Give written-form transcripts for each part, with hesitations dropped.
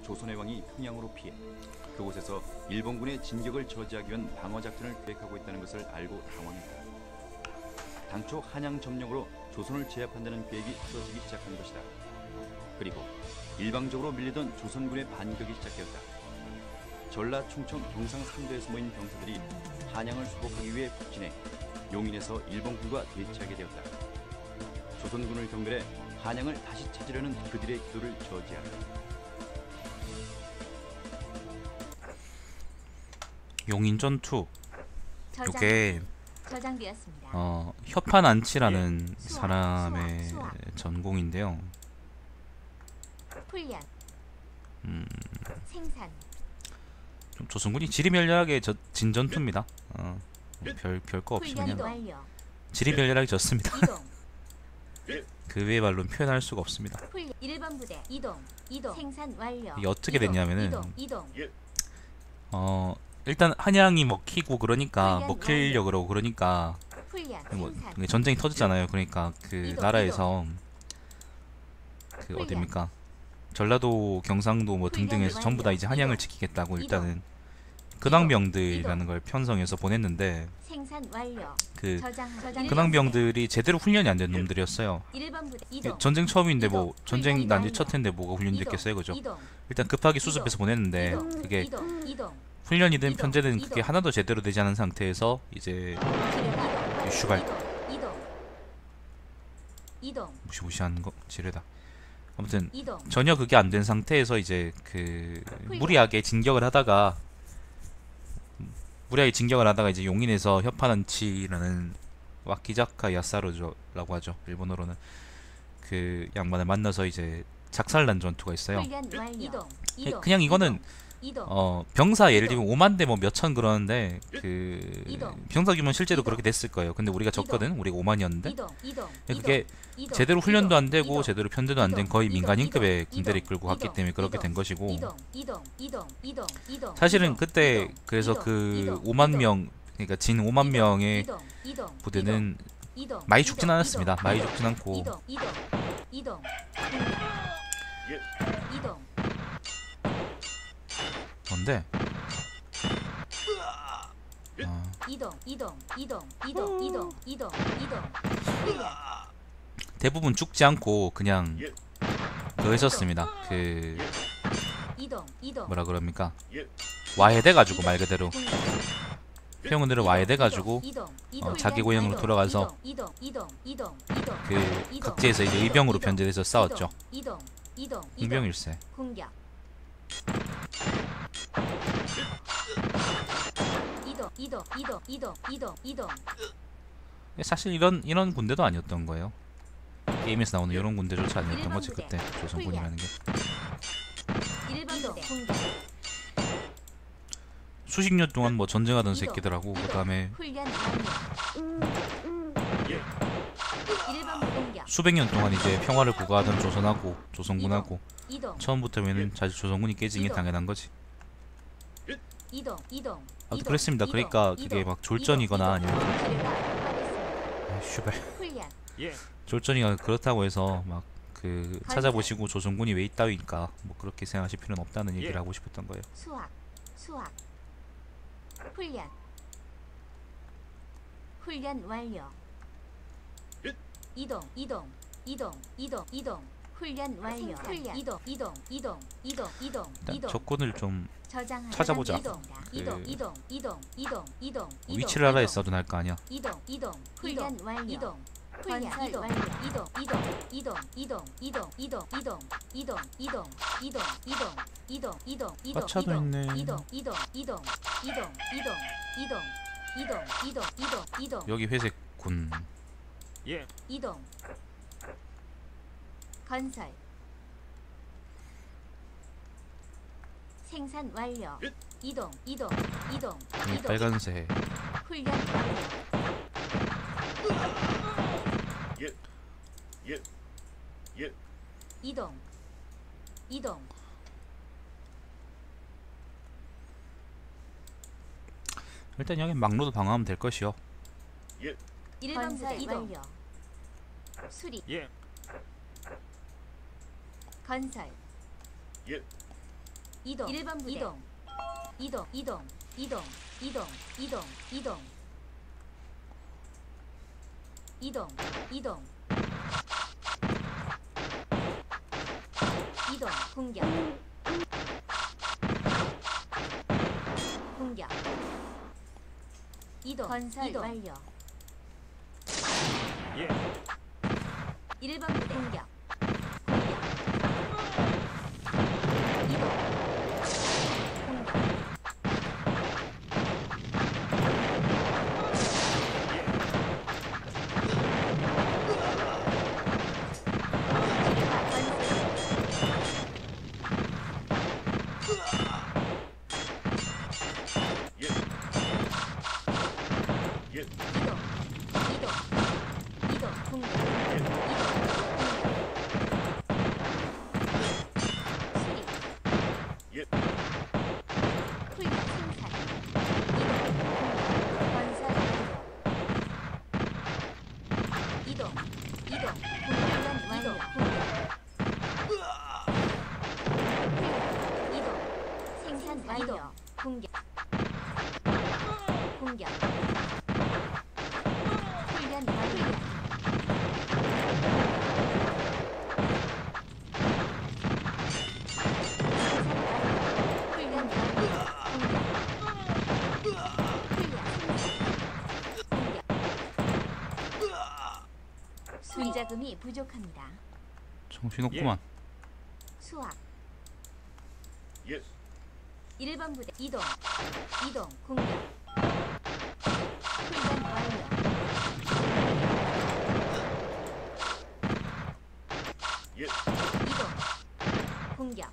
조선의 왕이 평양으로 피해 그곳에서 일본군의 진격을 저지하기 위한 방어 작전을 계획하고 있다는 것을 알고 당황했다. 당초 한양 점령으로 조선을 제압한다는 계획이 쓰러지기 시작한 것이다. 그리고 일방적으로 밀리던 조선군의 반격이 시작되었다. 전라, 충청, 경상 3도에서 모인 병사들이 한양을 수복하기 위해 북진해 용인에서 일본군과 대치하게 되었다. 조선군을 경멸해 한양을 다시 찾으려는 그들의 기도를 저지하라. 용인 전투. 요게 저장되었습니다. 협판안치라는 사람의 전공인데요. 훈련, 생산, 좀 조선군이 지리멸렬하게 진 전투입니다. 별거 없이 훈련 그냥 완료. 지리멸렬하게 졌습니다. 이동, 그 외의 말로는 표현할 수가 없습니다. 훈련 1번 부대 이동, 생산 완료. 이게 어떻게 됐냐면은 이동, 일단 한양이 먹히고 그러니까 훈련 먹히려고 그러고 그러니까 훈련, 뭐 생산, 전쟁이 터졌잖아요. 그러니까 그 이동, 나라에서 그 훈련. 어딥니까? 전라도, 경상도 뭐 훈련 등등에서 전부 다 완료. 이제 한양을 이동. 지키겠다고 이동. 일단은 근황병들이라는 걸 편성해서 보냈는데 생산 완료. 그 저장 근황병들이 제대로 훈련이 안 된 놈들이었어요. 1번 부대 이게 이동, 전쟁 처음인데 뭐 이동. 전쟁 훈련이 난뒤 완료. 첫 해인데 뭐가 훈련이 이동, 됐겠어요, 그죠? 이동, 일단 급하게 수습해서 보냈는데 그게 이동, 훈련이든 이동, 편제든 이동. 그게 하나도 제대로 되지 않은 상태에서 이제 슈발 이동, 무시무시한 거 지뢰다. 아무튼 이동, 전혀 그게 안 된 상태에서 이제 그 무리하게 진격을 하다가 이제 용인에서 협판안치라는 와키자카 야사로라고 하죠. 일본어로는 그 양반을 만나서 이제 작살난 전투가 있어요. 훈련 완료. 그냥 이거는 병사 예를 들면 5만 대 뭐 몇천 그러는데 그 이동. 병사 규모는 실제로 이동. 그렇게 됐을 거예요. 근데 우리가 졌거든. 우리가 5만이었는데 이동, 그게 제대로 훈련도 안 되고 이동. 제대로 편제도 안 된 이동. 거의 이동. 민간인급의 이동. 군대를 이동. 이끌고 갔기 때문에 그렇게 된 것이고 이동, 사실은 이동, 그때 이동, 그래서 이동, 그 이동, 5만 이동, 명 그러니까 진 5만 명의 부대는 많이 죽진 않았습니다. 많이 죽진 않고 이동, 뭔데 이동, 대부분 죽지 않고 그냥 그거 했었습니다. 그 뭐라 그럽니까? 와해돼 가지고 말 그대로 평원들은 와해돼 가지고 자기 고향으로 돌아가서 그 각지에서 이제 의병으로 변제돼서 싸웠죠. 흥병일세. 공격. 이동. 사실 이런 군대도 아니었던 거예요. 게임에서 나오는 이런 군대조차 아니었던 거지 그때 조선군이라는 게. 1번 부대 공격. 수십 년 동안 뭐 전쟁하던 새끼들하고 그 다음에 훈련 완료. 1번 부대 공격. 수백 년 동안 이제 평화를 구가하던 조선하고 조선군하고 이동. 처음부터는 사실 조선군이 깨진 게 이동. 당연한 거지. 이동. 아무튼 그랬습니다. 그러니까 그게 막 졸전이거나 아니면 슈발 훈련. 졸전이가 그렇다고 해서 막 그 찾아보시고 조선군이 왜 있다위니까 뭐 그렇게 생각하실 필요는 없다는 얘기를 하고 싶었던 거예요. 수학. 훈련 완료. 이동. 훈련 완료. 일단 적군을 좀 저장 찾아보자. 이동. 위치를 알아 있어도 날 거 아니야. 훈련 완료. 건설 완료. 이동. 마차도 있네. 이동. 여기 회색 군. 이동. 건설. 생산 완료. 이동. 여기 빨간색. 훈련 완료. 이동. 일단 여기 막로도 방어하면 될 것이요. 1번 부대 이동. 수리. 건설. 이동 1번 부대 이동 이동 이동 이동 이동 이동 이동 이동 이동 이동 공격 공격 이동 건설 이동. 완료 예. 1번 부대 공격 공격 이동 공격 예. 예. 이동 이동 이동 공격 이동 공격 수리 예. 훈련 생산 이동 공격 건설 완료 이동 이동 훈련 완료 공격 이동 생산 완료 공격 공격 훈련 완료 훈련 완료 공격 훈련 수자금이 부족합니다. 정신없구만. 수학 예. 1번 부대 이동 이동 공격 훈련 완료 예. 이동 공격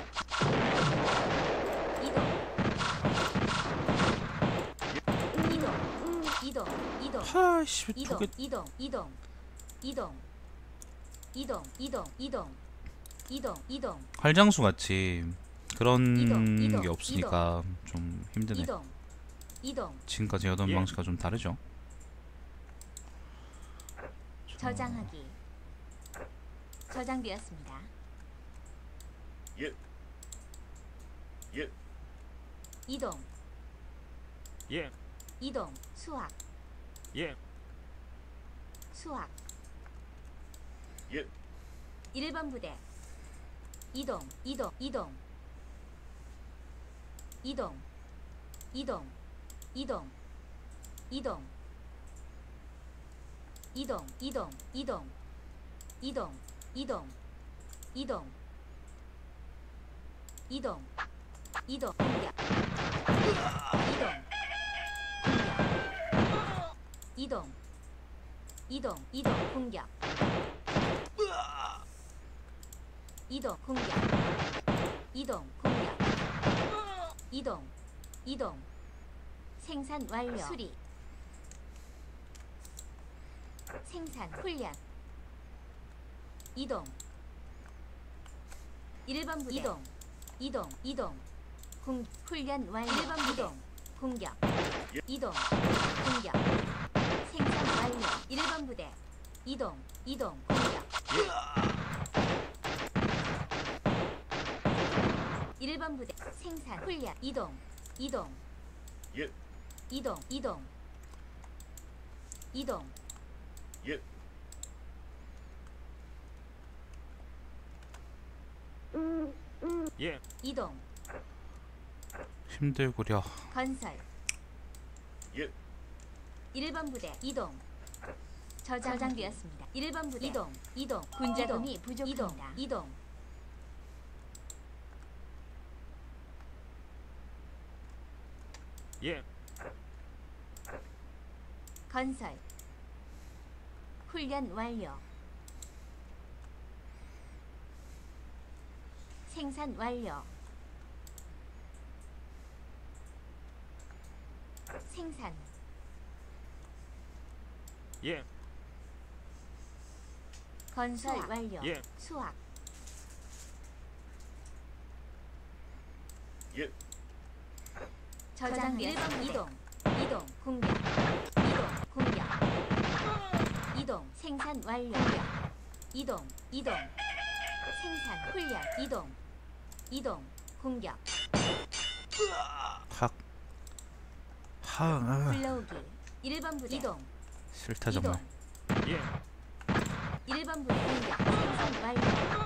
이동 이동 하씨 이동 두개 이동 이동 이동 이동 이동 이동 이동 이동 활장수 같이 그런 이동, 이동, 게 없으니까 좀 힘드네. 이동 이동 지금까지 하던 예. 방식과 좀 다르죠. 저장하기 저장되었습니다. 예. 예. 이동 예. 이동 수학 예. 수학 예. 1번 부대 이동 이동 이동 이동 이동 이동 이동 이동 이동 이동 이동 이동 이동 이동 이동 공격 이동 이동 이동 공격 이동 공격 이동 공격 이동 이동 생산 완료 수리 생산 훈련 이동 1번 부대 이동 이동 이동 공 훈련 완료 1번 부대 공격 이동 공격 생산 완료 1번 부대 이동 이동 공격 1번 부대 생산 훈련 이동 이동 예. 이동 이동 이동 예. 예. 이동 힘들구려. 건설 예. 1번 부대 이동 저장되었습니다. 1번 부대 이동 이동 군자금이 부족합니다. 이동 예. 건설 훈련 완료 생산 완료 생산 예. 건설 완료 예. 수학 예. 저장 1번 이동 이동 공격 이동 공격 이동 생산 완료 이동 이동 생산 훈련 이동 이동 공격. 불러오기. 1번 부대 이동. 싫다 정말. 예. 1번 부대 공격. 생산 완료.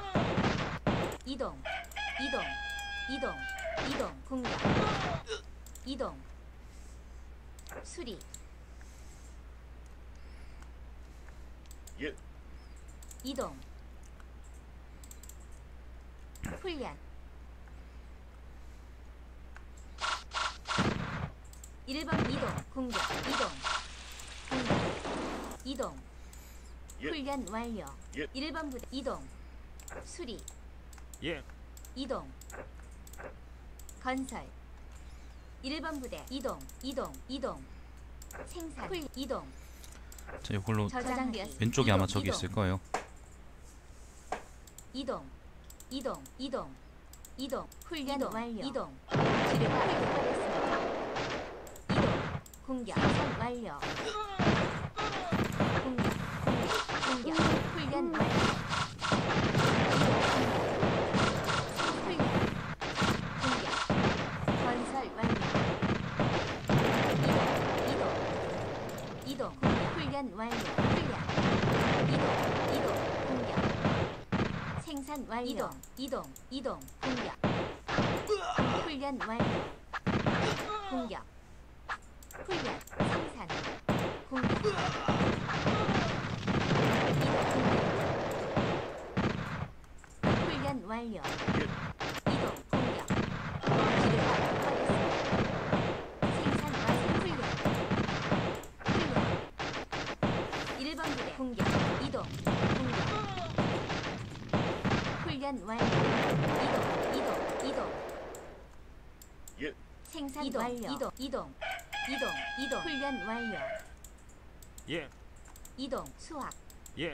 이동. 공격. 이동. 수리. 예. 이동. 훈련. 1번 이동. 공격. 이동. 예. 훈련 완료. 예. 1번 부대 이동. 수리. 예. 이동. 건설. 1번 부대 이동. 생산. 이동. 자, 이걸로 저장되었습니다. 왼쪽에 아마 이동, 저기 이동. 있을 거예요. 이동. 훈련 완료. 이동. 지뢰가 발견됐습니다. 이동. 공격. 생산 완료. 공격. 훈련 완료. 공격. 건설 완료. 이동. 훈련 완료. 공격. 생산 완료. 이동. 공격. 훈련 완료. 공격. 훈련. 생산. 공격. 훈련 완료. 이동. 공격. 지뢰가 폭발했습니다. 생산 완료. 훈련. 1번 부대 공격. 이동. 훈련 완료. 예. 생산 완료. 이동. 훈련 완료. 예. 이동. 수확. 예.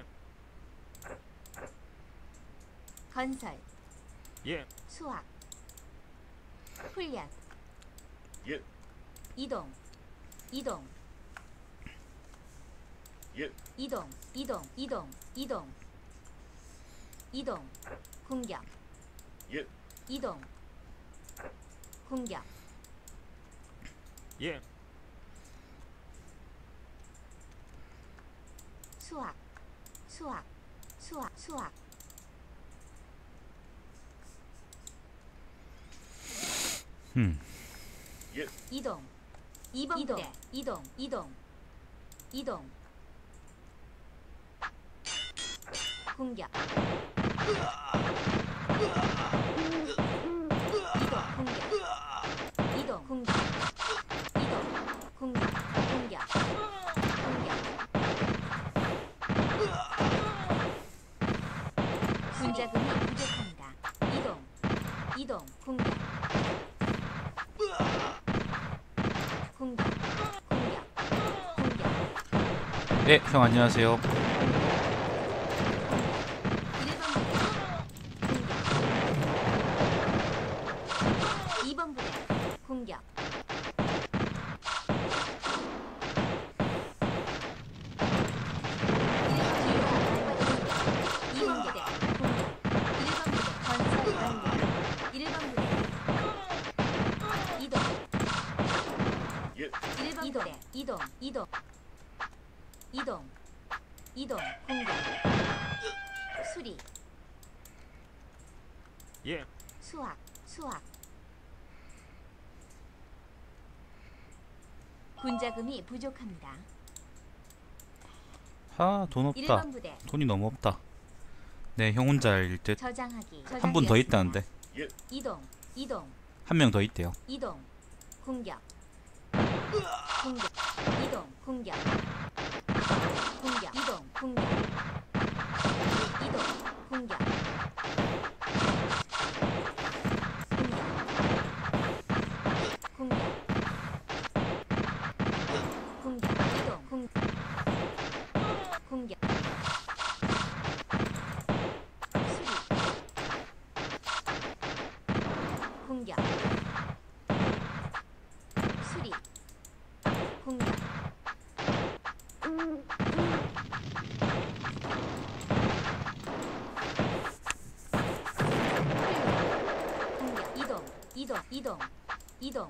건설. 예. 수확. 훈련. 예. 이동. 예. 이동. 공격. 예. 이동. 공격. 예. 수확. 예. 이동. 2번 부대. 이동. 공격. 이동. 공격. 군자금이 부족합니다. 이동. 공격. 네, 형 안녕하세요. 2번 부대 공격. 2번 부대 공격. 1번 부대 건설 완료. 1번 부대 이동. 예. 1번 부대 이동. 공격. 수리. 예. 수확. 군자금이 부족합니다. 돈 없다. 1번 부대 돈이 너무 없다. 네, 형 혼자일 듯. 저장하기. 한 분 더 있다는데. 예. 이동. 한 명 더 있대요. 이동. 공격. 이동. 공격. 이동. 공격. 수리. 공격. 이동 이동 이동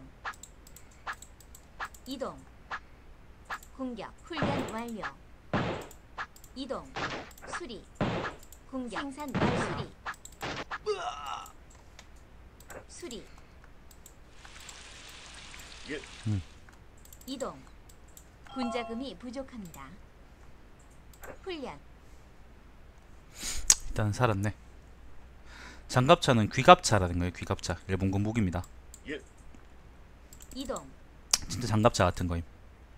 이동 공격 훈련 완료 이동 수리 공격 생산 완료 수리 예. 이동 군자금이 부족합니다. 훈련 일단 살았네. 장갑차는 귀갑차라는 거예요. 귀갑차. 일본군 무기입니다. 예. 이동 진짜 장갑차 같은 거임.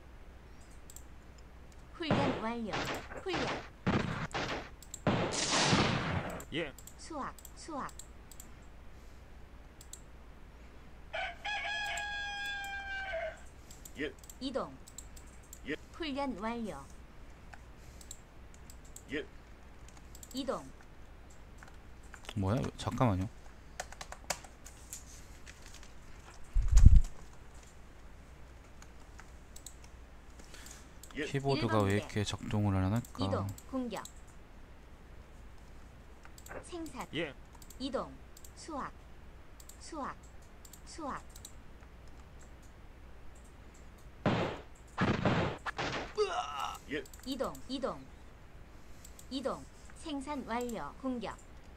훈련 완료 훈련 예. 수확 수확 예. 이동 예. 훈련 완료 예. 이동 뭐야? 잠깐만요. 예. 키보드가 왜 이렇게 작동을 안 할까? 이동 공격 생산 예. 이동 수확 수확 수확 예. 이동 이동 이동 생산 완료 공격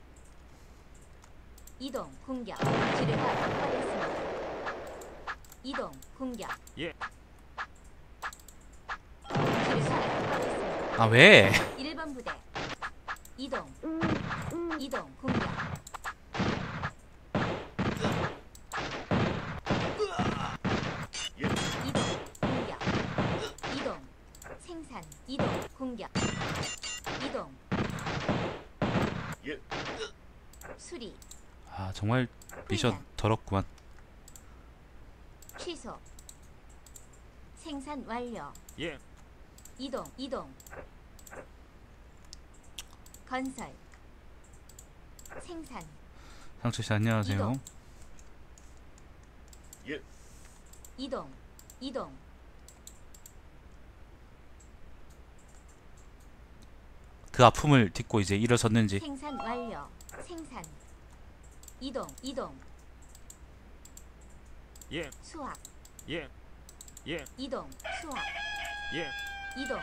이동 공격 지뢰가 폭발했습니다. 이동 공격 예. 지뢰가 폭발했습니다. 아 왜? 1번 부대 이동 이동 공격 예. 이동 공격 이동 생산 이동 공격 이동 예. 수리 아 정말 미션 더럽구만. 취소 생산 완료 예. 이동 이동 건설 생산 상철씨 안녕하세요. 이동. 예. 이동 이동 그 아픔을 딛고 이제 일어섰는지. 생산 완료 생산 이동 이동 예. 수확 예. 예. 이동 수확 예. 이동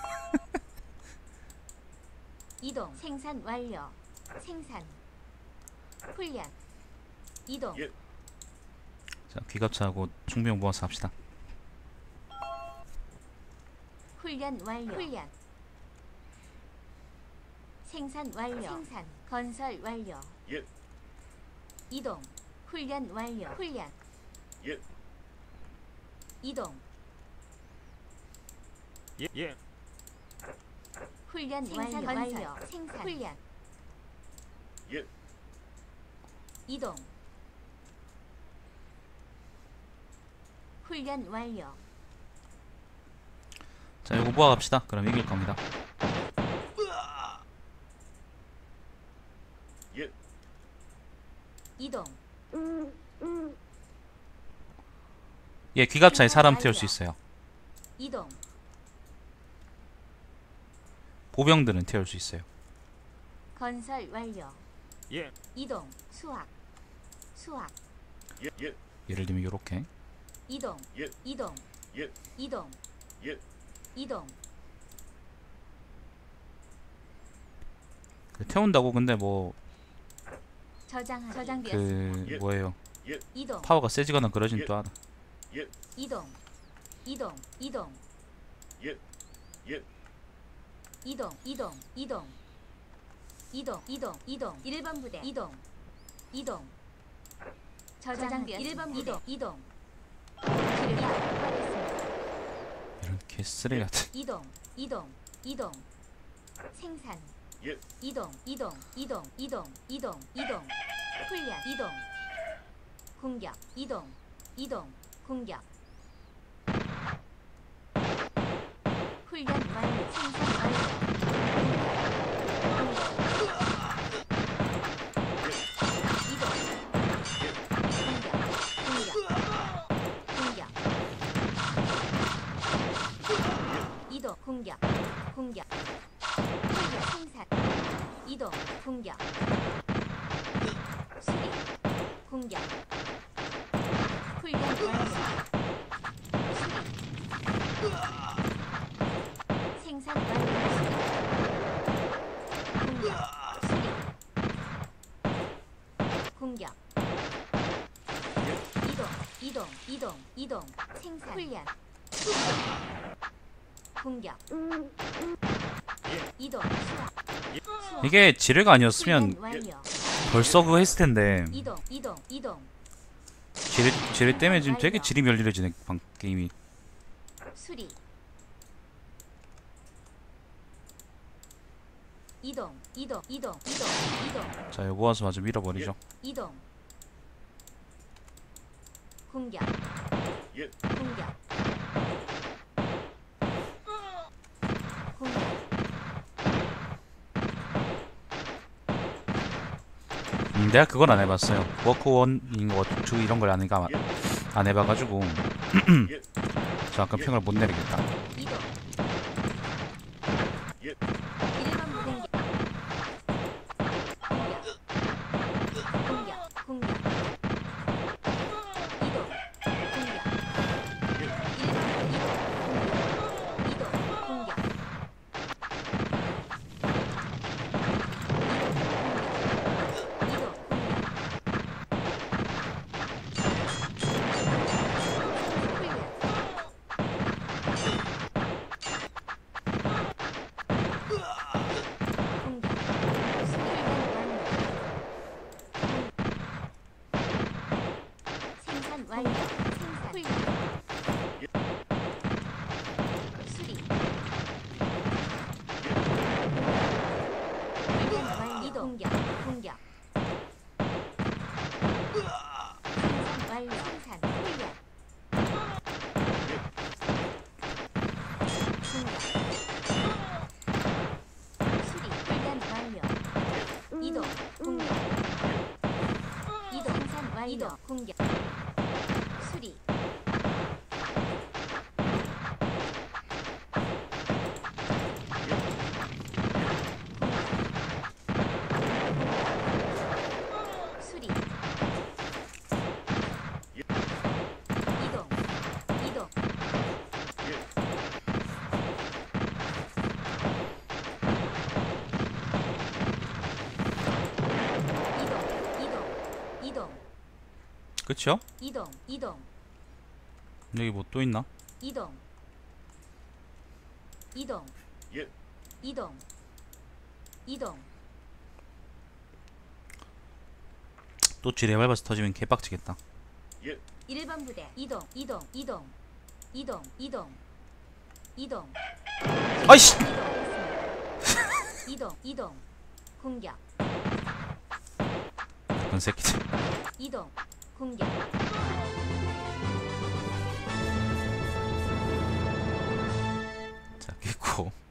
이동 생산 완료 생산 훈련 이동 예. 자 귀갑차하고 중병 모아서 합시다. 훈련 완료 훈련 생산 완료 생산 건설 완료 예. 이동 훈련 완료 훈련 예. 이동 예. 예. 훈련 생산 완료 생산 훈련 예. 이동 훈련 완료 자 이거 모아갑시다. 그럼 이길 겁니다. 예. 이동 예 귀갑차에 사람 태울 수 있어요. 이동 보병들은 태울 수 있어요. 건설 완료 예. 이동 수확 수확 예. 예. 예를 들면 요렇게. 이동 예. 이동 예. 이동 예. 이동 그 태운다고 근데 뭐 저장되었습니다. 그 예. 뭐예요? 이동 파워가 세지거나 그러진 예. 또 않아. 예. 이동 이동 이동 예. 예. 이동 이동 이동 이동 이동 이동 1번 부대 이동 이동 저장되었습니다. 1번 부대 이동 지뢰가 폭발했습니다. 이런 개쓰레기 같은. 이동 이동 이동 생산 예. 이동 이동 이동 이동 이동 이동 훈련 이동 공격 이동 이동 공격 훈련 완료 생산 완료 이동 이동 공격 공격 훈련 생산 이동 공격 수리 공격 훈련 완료. 생산 완료. 공격. 이동. 생산. 훈련. 공격. 이동. 수락. 이게 지뢰가 아니었으면 훈련 완료. 벌써 그거 했을 텐데 이동. 지뢰 때문에 지금 되게 질이 멸렬해지네 게임이. 수리. 이동. 자, 이거 모아서 마저 밀어버리죠. 이동. 공격. 예. 공격. 내가 그건 안 해봤어요. 워크원인 거 주 이런 걸 안 해봐가지고 저 아까 평을 못 내리겠다. 이동. 예. 1번 무생기. 공격. 이동. 공격. 1번 이동. 공격. 생산 완료. 훈련. 수리. 훈련 완료. 이동. 공격. 생산 완료. 훈련. 공격. 수리. 훈련 완료. 이동. 공격. 생산 완료. 공격. 수리. 수리. 이동. 이동. 그쵸? 이동. 여기 뭐 또 있나? 이동. 예. 또 지뢰 밟아서 터지면 개빡치겠다. 예. 1번 부대. 이동. 아이씨! 이동. 공격. 그런 새끼들. 이동. 공격. 자, 깼고